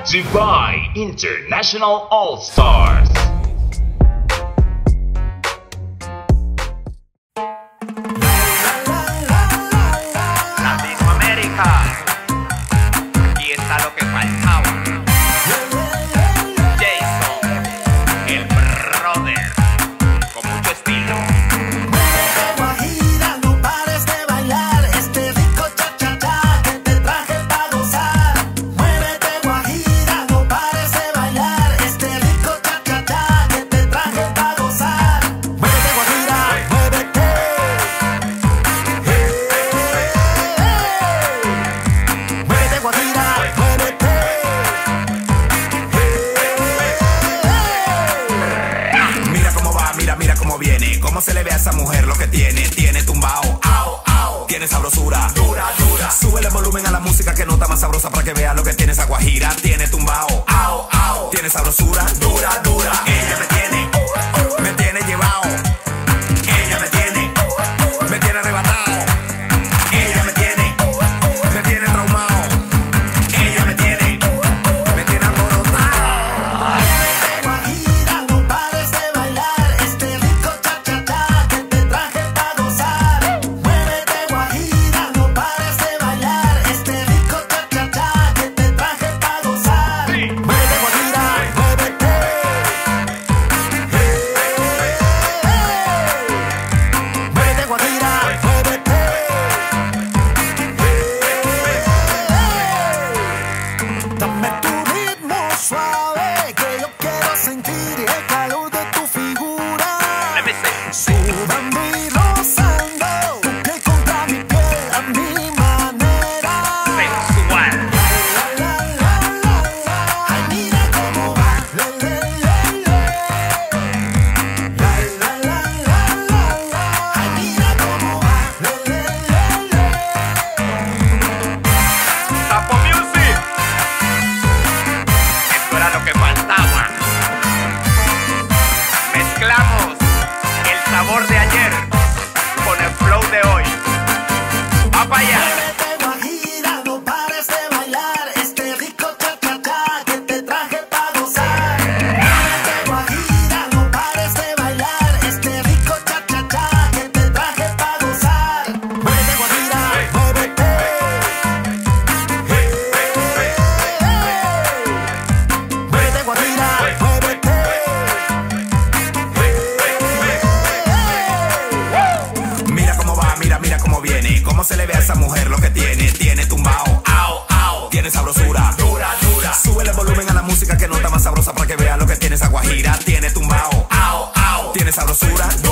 Dubai International All-Stars. Latinoamérica, aquí está lo que faltaba. Jason, el brother, con mucho estilo. Muévete guajira, no pares de bailar este rico cha-cha-cha que te traje pa' gozar. Muévete guajira, no pares de bailar este rico cha-cha-cha que te traje pa' gozar. Muévete guajira, muévete. Muévete guajira, muévete. Mira cómo va, mira cómo viene. Cómo se le ve a esa mujer lo que tiene. Tiene tumbao, au, au. Tiene sabrosura, dura, dura. Súbele el volumen a la música que nota más sabrosa para que vea lo que tiene esa guajira. Tiene tumbao, au, au. Tiene sabrosura, dura, dura. Ella me tiene llevado. Ella me tiene arrebatado. Ella me tiene traumado. Ella me tiene alborotado. Muévete guajira, no pares de bailar este rico cha-cha-cha que te traje pa' gozar. Muévete guajira, no pares de bailar este rico cha-cha-cha que te traje pa' gozar. Muévete guajira, muévete. Muévete guajira, muévete. Dame tu ritmo suave que yo quiero sentir el calor de tu figura. Let me see. Sudando y rozando tu piel contra mi piel a mi manera. Sensual. La, la, la, la. Ay, mira cómo va. La, la, la, la. La, la, la, la, la. Ay, mira cómo va. La, la, la, la. Tapo Music. Esto era lo que faltaba. Mezclamos el sabor de ayer con el flow de hoy. Va para allá. Muévete guajira, no pares de bailar este rico cha-cha-cha que te traje pa' gozar. Muévete guajira, no pares de bailar este rico cha-cha-cha que te traje pa' gozar. Muévete guajira, muévete. Muévete guajira, muévete. Mira cómo va, mira cómo viene. Cómo se le ve a esa mujer lo que tiene. Tiene tumbao, au, au. Tiene sabrosura, dura, dura. Súbele el volumen a la música que nota más sabrosa para que vea lo que tiene esa guajira. Tiene tumbao, au, au. Tiene sabrosura,